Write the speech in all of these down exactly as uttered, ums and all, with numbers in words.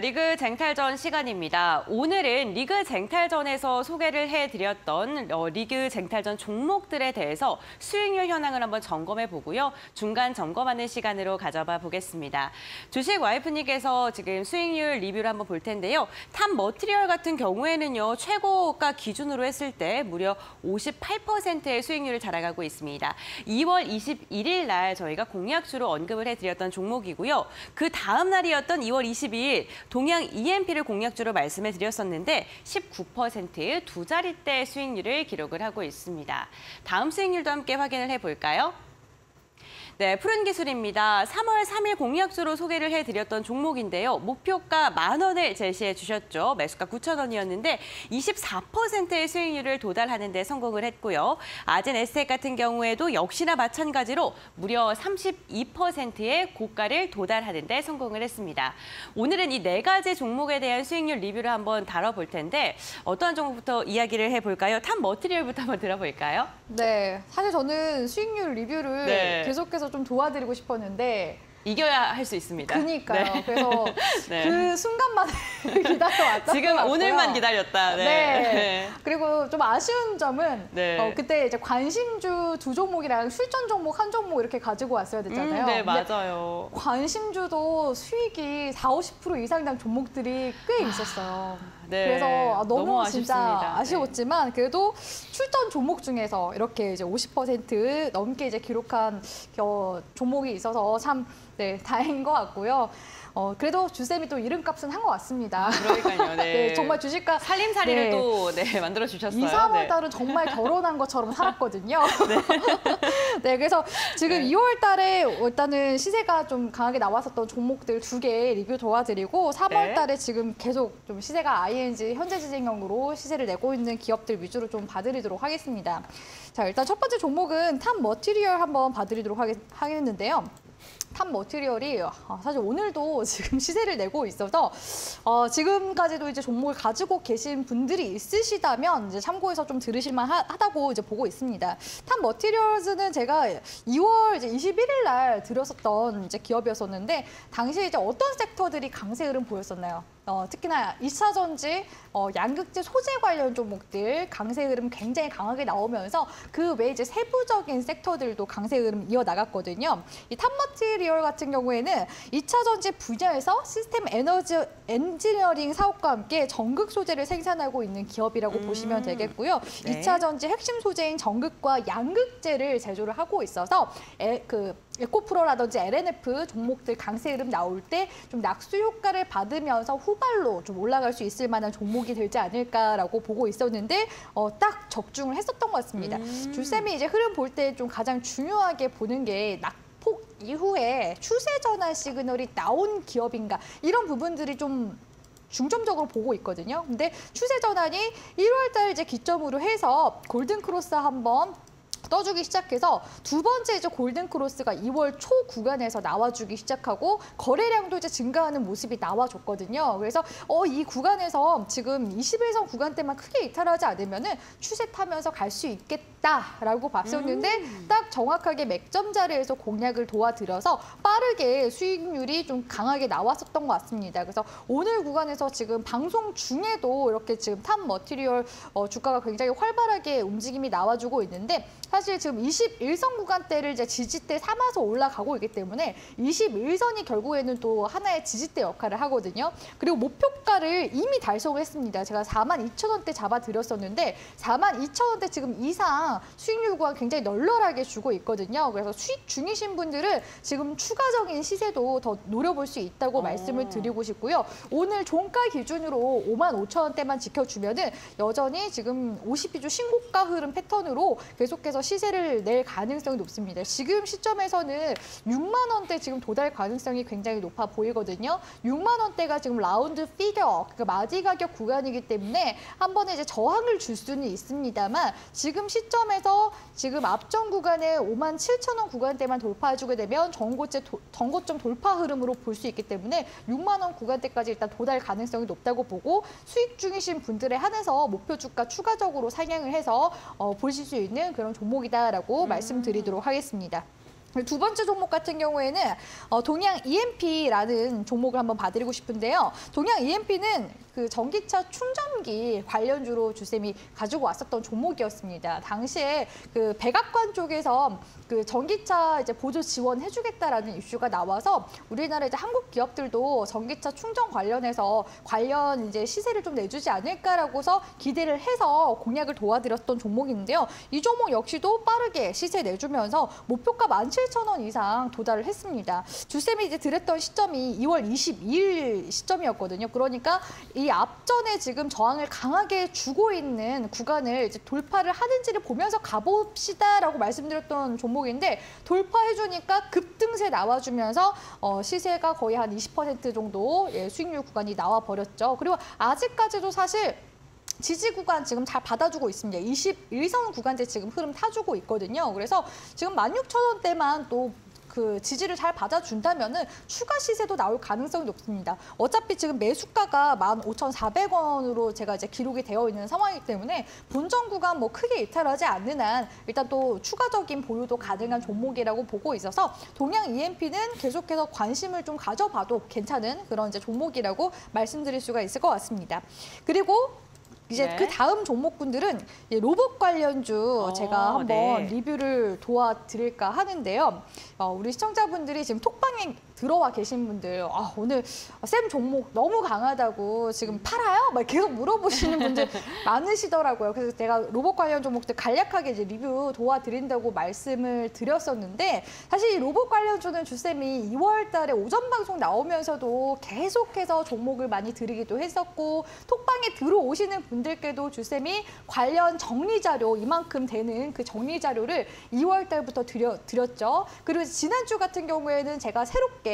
리그 쟁탈전 시간입니다. 오늘은 리그 쟁탈전에서 소개를 해드렸던 어, 리그 쟁탈전 종목들에 대해서 수익률 현황을 한번 점검해 보고요. 중간 점검하는 시간으로 가져봐 보겠습니다. 주식 와이프님께서 지금 수익률 리뷰를 한번 볼 텐데요. 탑 머티리얼 같은 경우에는요. 최고가 기준으로 했을 때 무려 오십팔 퍼센트의 수익률을 자랑하고 있습니다. 이월 이십일일 날 저희가 공약주로 언급을 해드렸던 종목이고요. 그 다음 날이었던 이월 이십이일 동양 이엠피를 공약주로 말씀해 드렸었는데 십구 퍼센트 두 자릿대 수익률을 기록을 하고 있습니다. 다음 수익률도 함께 확인을 해볼까요? 네, 푸른 기술입니다. 삼월 삼일 공약주로 소개를 해드렸던 종목인데요. 목표가 만 원을 제시해 주셨죠. 매수가 구천 원이었는데 이십사 퍼센트의 수익률을 도달하는 데 성공을 했고요. 아젠에스텍 같은 경우에도 역시나 마찬가지로 무려 삼십이 퍼센트의 고가를 도달하는 데 성공을 했습니다. 오늘은 이 네 가지 종목에 대한 수익률 리뷰를 한번 다뤄볼 텐데 어떠한 종목부터 이야기를 해볼까요? 탑 머티리얼부터 한번 들어볼까요? 네, 사실 저는 수익률 리뷰를 네. 계속해서 좀 도와드리고 싶었는데 이겨야 할 수 있습니다. 그러니까요. 네. 그래서 네. 그 순간만 기다려왔던 지금 것 같고요. 오늘만 기다렸다. 네. 네. 네. 그리고 좀 아쉬운 점은 네. 어, 그때 이제 관심주 두 종목이랑 실전 종목 한 종목 이렇게 가지고 왔어야 됐잖아요. 음, 네, 근데 맞아요. 관심주도 수익이 사오십 퍼센트 이상 난 종목들이 꽤 있었어요. 네, 그래서 너무, 너무 진짜 아쉽습니다. 아쉬웠지만 그래도 출전 종목 중에서 이렇게 이제 오십 퍼센트 넘게 이제 기록한 어, 종목이 있어서 참 네, 다행인 것 같고요. 어, 그래도 주쌤이 또 이름값은 한 것 같습니다. 그러니까요. 네. 네, 정말 주식가 살림살이를 네. 또 네, 만들어 주셨어요. 이, 삼월 네. 달은 정말 결혼한 것처럼 살았거든요. 네. 네, 그래서 지금 네. 이월 달에 일단은 시세가 좀 강하게 나왔었던 종목들 두 개 리뷰 도와드리고 삼월 달에 네. 지금 계속 좀 시세가 아이엔지 현재 진행형으로 시세를 내고 있는 기업들 위주로 좀 봐드리도록 하겠습니다. 자, 일단 첫 번째 종목은 탑 머티리얼 한번 봐드리도록 하겠, 하겠는데요. 탑 머티리얼이 사실 오늘도 지금 시세를 내고 있어서 어, 지금까지도 이제 종목을 가지고 계신 분들이 있으시다면 이제 참고해서 좀 들으실만 하다고 이제 보고 있습니다. 탑 머티리얼즈는 제가 이월 이제 이십일일 날 들었었던 이제 기업이었었는데 당시에 이제 어떤 섹터들이 강세 흐름 보였었나요? 어, 특히나 이차 전지, 어, 양극재 소재 관련 종목들 강세 흐름 굉장히 강하게 나오면서 그 외에 이제 세부적인 섹터들도 강세 흐름 이어나갔거든요. 이 탑 머티리얼 같은 경우에는 이차 전지 분야에서 시스템 에너지 엔지니어링 사업과 함께 전극 소재를 생산하고 있는 기업이라고 음, 보시면 되겠고요. 네. 이차 전지 핵심 소재인 전극과 양극재를 제조를 하고 있어서 에, 그 에코프로라든지 엘엔에프 종목들 강세 흐름 나올 때 좀 낙수 효과를 받으면서 후발로 좀 올라갈 수 있을 만한 종목이 되지 않을까라고 보고 있었는데 어, 딱 적중을 했었던 것 같습니다. 음. 줄쌤이 이제 흐름 볼 때 좀 가장 중요하게 보는 게 낙폭 이후에 추세 전환 시그널이 나온 기업인가 이런 부분들이 좀 중점적으로 보고 있거든요. 근데 추세 전환이 일월 달 이제 기점으로 해서 골든 크로스 한번 떠주기 시작해서 두 번째 이제 골든 크로스가 이월 초 구간에서 나와주기 시작하고 거래량도 이제 증가하는 모습이 나와줬거든요. 그래서 어, 이 구간에서 지금 이십일선 구간대만 크게 이탈하지 않으면은 추세 타면서 갈 수 있겠다라고 봤었는데 음. 딱 정확하게 맥점 자리에서 공략을 도와드려서 빠르게 수익률이 좀 강하게 나왔었던 것 같습니다. 그래서 오늘 구간에서 지금 방송 중에도 이렇게 지금 탑 머티리얼 어, 주가가 굉장히 활발하게 움직임이 나와주고 있는데 사실 지금 이십일선 구간대를 이제 지지대 삼아서 올라가고 있기 때문에 이십일선이 결국에는 또 하나의 지지대 역할을 하거든요. 그리고 목표가를 이미 달성을 했습니다. 제가 사만 이천 원대 잡아드렸었는데 사만 이천 원대 지금 이상 수익률 구간 굉장히 널널하게 주고 있거든요. 그래서 수익 중이신 분들은 지금 추가적인 시세도 더 노려볼 수 있다고 오. 말씀을 드리고 싶고요. 오늘 종가 기준으로 오만 오천 원대만 지켜주면은 여전히 지금 오십이 주 신고가 흐름 패턴으로 계속해서 시세를 낼 가능성이 높습니다. 지금 시점에서는 육만 원대 지금 도달 가능성이 굉장히 높아 보이거든요. 육만 원대가 지금 라운드 피겨, 그러니까 마디 가격 구간이기 때문에 한 번에 이제 저항을 줄 수는 있습니다만 지금 시점에서 지금 앞전 구간에 오만 칠천 원 구간대만 돌파해주게 되면 전고점, 전고점 돌파 흐름으로 볼 수 있기 때문에 육만 원 구간대까지 일단 도달 가능성이 높다고 보고 수익 중이신 분들에 한해서 목표 주가 추가적으로 상향을 해서 어, 보실 수 있는 그런 종목이다라고 음. 말씀드리도록 하겠습니다. 두 번째 종목 같은 경우에는 어, 동양 이엠피라는 종목을 한번 봐드리고 싶은데요. 동양 이엠피는 그 전기차 충전기 관련주로 주쌤이 가지고 왔었던 종목이었습니다. 당시에 그 백악관 쪽에서 그 전기차 이제 보조 지원해주겠다라는 이슈가 나와서 우리나라 이제 한국 기업들도 전기차 충전 관련해서 관련 이제 시세를 좀 내주지 않을까라고서 기대를 해서 공략을 도와드렸던 종목인데요. 이 종목 역시도 빠르게 시세 내주면서 목표가 만 칠천 원 이상 도달을 했습니다. 주쌤이 이제 드렸던 시점이 이월 이십이일 시점이었거든요. 그러니까 이 앞전에 지금 저항을 강하게 주고 있는 구간을 이제 돌파를 하는지를 보면서 가봅시다라고 말씀드렸던 종목인데 돌파해주니까 급등세 나와주면서 어, 시세가 거의 한 이십 퍼센트 정도 예, 수익률 구간이 나와버렸죠. 그리고 아직까지도 사실 지지 구간 지금 잘 받아주고 있습니다. 이십일 선 구간대 지금 흐름 타주고 있거든요. 그래서 지금 만 육천 원대만 또 그 지지를 잘 받아준다면은 추가 시세도 나올 가능성이 높습니다. 어차피 지금 매수가가 만 오천사백 원으로 제가 이제 기록이 되어 있는 상황이기 때문에 본전 구간 뭐 크게 이탈하지 않는 한 일단 또 추가적인 보유도 가능한 종목이라고 보고 있어서 동양 이엠피는 계속해서 관심을 좀 가져봐도 괜찮은 그런 이제 종목이라고 말씀드릴 수가 있을 것 같습니다. 그리고 이제 네. 그 다음 종목군들은 로봇 관련주 어, 제가 한번 네. 리뷰를 도와드릴까 하는데요. 어, 우리 시청자분들이 지금 톡방에 들어와 계신 분들 아, 오늘 쌤 종목 너무 강하다고 지금 팔아요? 막 계속 물어보시는 분들 많으시더라고요. 그래서 제가 로봇 관련 종목들 간략하게 이제 리뷰 도와드린다고 말씀을 드렸었는데 사실 이 로봇 관련주는 주쌤이 이월 달에 오전 방송 나오면서도 계속해서 종목을 많이 드리기도 했었고 톡방에 들어오시는 분들께도 주쌤이 관련 정리 자료 이만큼 되는 그 정리 자료를 이월 달부터 드려, 드렸죠. 그리고 지난주 같은 경우에는 제가 새롭게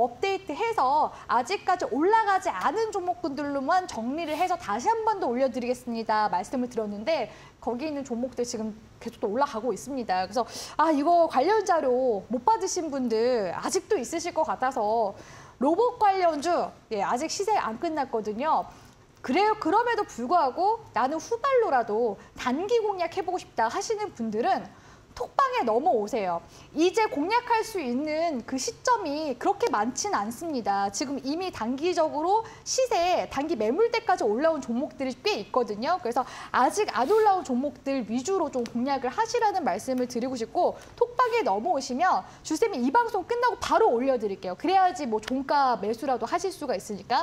업데이트해서 아직까지 올라가지 않은 종목군들로만 정리를 해서 다시 한 번 더 올려드리겠습니다. 말씀을 드렸는데 거기 있는 종목들 지금 계속 또 올라가고 있습니다. 그래서 아 이거 관련 자료 못 받으신 분들 아직도 있으실 것 같아서 로봇 관련주 예, 아직 시세 안 끝났거든요. 그래요. 그럼에도 불구하고 나는 후발로라도 단기 공략해보고 싶다 하시는 분들은 톡방에 넘어오세요. 이제 공략할 수 있는 그 시점이 그렇게 많지는 않습니다. 지금 이미 단기적으로 시세, 단기 매물대까지 올라온 종목들이 꽤 있거든요. 그래서 아직 안 올라온 종목들 위주로 좀 공략을 하시라는 말씀을 드리고 싶고 톡방에 넘어오시면 주쌤이 이 방송 끝나고 바로 올려드릴게요. 그래야지 뭐 종가 매수라도 하실 수가 있으니까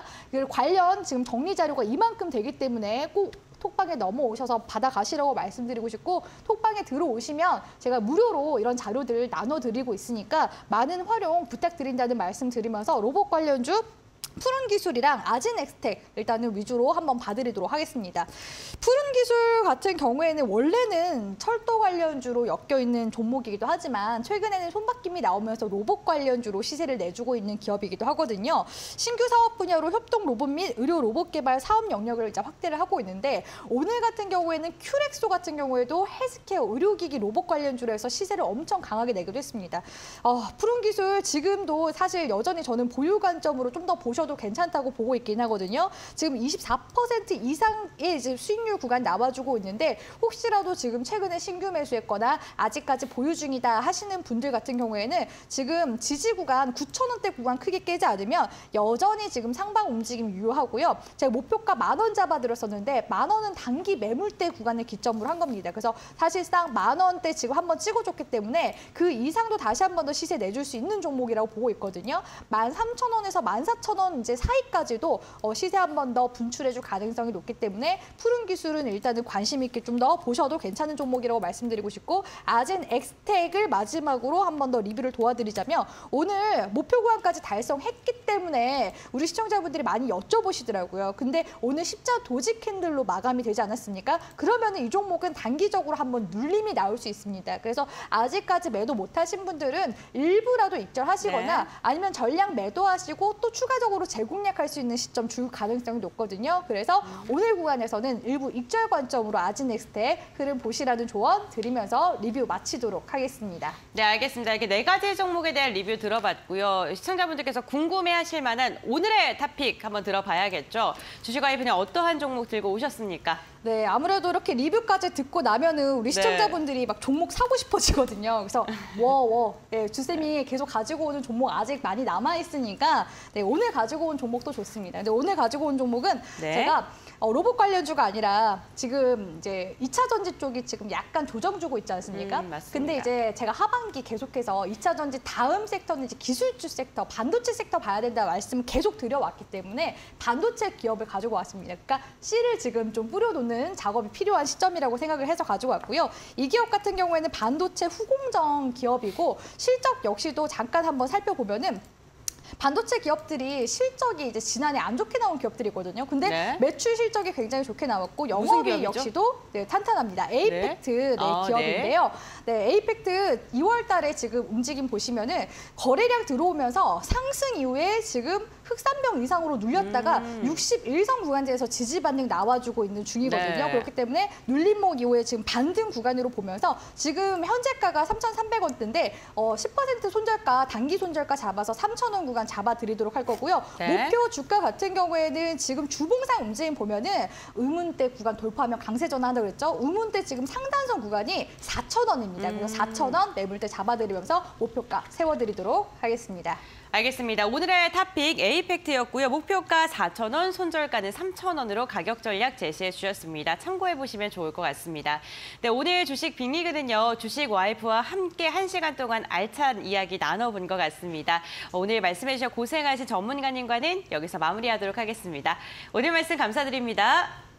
관련 지금 정리 자료가 이만큼 되기 때문에 꼭 톡방에 넘어오셔서 받아가시라고 말씀드리고 싶고 톡방에 들어오시면 제가 무료로 이런 자료들 나눠드리고 있으니까 많은 활용 부탁드린다는 말씀 드리면서 로봇 관련주 푸른 기술이랑 아진 엑스텍 일단은 위주로 한번 봐드리도록 하겠습니다. 푸른 기술 같은 경우에는 원래는 철도 관련주로 엮여있는 종목이기도 하지만 최근에는 손바뀜이 나오면서 로봇 관련주로 시세를 내주고 있는 기업이기도 하거든요. 신규 사업 분야로 협동 로봇 및 의료 로봇 개발 사업 영역을 이제 확대를 하고 있는데 오늘 같은 경우에는 큐렉소 같은 경우에도 헬스케어 의료기기 로봇 관련주로 해서 시세를 엄청 강하게 내기도 했습니다. 어, 푸른 기술 지금도 사실 여전히 저는 보유 관점으로 좀 더 보셔도 도 괜찮다고 보고 있긴 하거든요. 지금 이십사 퍼센트 이상의 이제 수익률 구간 나와주고 있는데 혹시라도 지금 최근에 신규 매수했거나 아직까지 보유 중이다 하시는 분들 같은 경우에는 지금 지지 구간 구천 원대 구간 크게 깨지 않으면 여전히 지금 상방 움직임 유효하고요. 제가 목표가 만 원 잡아드렸었는데 만 원은 단기 매물대 구간을 기점으로 한 겁니다. 그래서 사실상 만 원대 지금 한번 찍어줬기 때문에 그 이상도 다시 한 번 더 시세 내줄 수 있는 종목이라고 보고 있거든요. 만 삼천 원에서 만 사천 원 이제 사이까지도 어, 시세 한 번 더 분출해줄 가능성이 높기 때문에 푸른 기술은 일단은 관심 있게 좀 더 보셔도 괜찮은 종목이라고 말씀드리고 싶고 아젠 엑스텍을 마지막으로 한 번 더 리뷰를 도와드리자면 오늘 목표 구간까지 달성했기 때문에 우리 시청자분들이 많이 여쭤보시더라고요. 근데 오늘 십자 도지 캔들로 마감이 되지 않았습니까? 그러면 이 종목은 단기적으로 한번 눌림이 나올 수 있습니다. 그래서 아직까지 매도 못하신 분들은 일부라도 입절하시거나 네. 아니면 전량 매도하시고 또 추가적으로 실질적으로 재공략할 수 있는 시점 줄 가능성이 높거든요. 그래서 음. 오늘 구간에서는 일부 익절 관점으로 아진넥스트의 흐름 보시라는 조언 드리면서 리뷰 마치도록 하겠습니다. 네, 알겠습니다. 이렇게 네 가지 종목에 대한 리뷰 들어봤고요. 시청자분들께서 궁금해하실 만한 오늘의 토픽 한번 들어봐야겠죠. 주식와이프는 어떠한 종목 들고 오셨습니까? 네, 아무래도 이렇게 리뷰까지 듣고 나면은 우리 시청자분들이 네. 막 종목 사고 싶어지거든요. 그래서 워워 네, 주쌤이 계속 가지고 오는 종목 아직 많이 남아 있으니까 네, 오늘 가지고 온 종목도 좋습니다. 근데 오늘 가지고 온 종목은 네. 제가 어, 로봇 관련주가 아니라 지금 이제 이 차 전지 쪽이 지금 약간 조정 주고 있지 않습니까? 음, 맞습니다. 근데 이제 제가 하반기 계속해서 이 차 전지 다음 섹터는 이제 기술주 섹터, 반도체 섹터 봐야 된다 말씀을 계속 드려왔기 때문에 반도체 기업을 가지고 왔습니다. 그러니까 씨를 지금 좀 뿌려놓는 작업이 필요한 시점이라고 생각을 해서 가지고 왔고요. 이 기업 같은 경우에는 반도체 후공정 기업이고 실적 역시도 잠깐 한번 살펴보면은 반도체 기업들이 실적이 이제 지난해 안 좋게 나온 기업들이거든요. 근데 네. 매출 실적이 굉장히 좋게 나왔고 영업이 역시도 네, 탄탄합니다. 에이펙트 네. 네, 아, 기업인데요. 네. 네, 에이펙트 이월 달에 지금 움직임 보시면은 거래량 들어오면서 상승 이후에 지금 흑산병 이상으로 눌렸다가 음. 육십일 선 구간대에서 지지 반등 나와주고 있는 중이거든요. 네. 그렇기 때문에 눌림목 이후에 지금 반등 구간으로 보면서 지금 현재가가 삼천삼백 원대인데 어, 십 퍼센트 손절가, 단기 손절가 잡아서 삼천 원 구간 잡아드리도록 할 거고요. 네. 목표 주가 같은 경우에는 지금 주봉상 움직임 보면은 의문대 구간 돌파하면 강세 전환한다 그랬죠. 의문대 지금 상단선 구간이 사천 원입니다. 음. 그래서 사천 원 매물대 잡아드리면서 목표가 세워드리도록 하겠습니다. 알겠습니다. 오늘의 토픽 에이펙트였고요. 목표가 사천 원, 손절가는 삼천 원으로 가격 전략 제시해 주셨습니다. 참고해 보시면 좋을 것 같습니다. 네, 오늘 주식 빅리그는요. 주식 와이프와 함께 한 시간 동안 알찬 이야기 나눠본 것 같습니다. 오늘 말씀해 주셔서 고생하신 전문가님과는 여기서 마무리하도록 하겠습니다. 오늘 말씀 감사드립니다.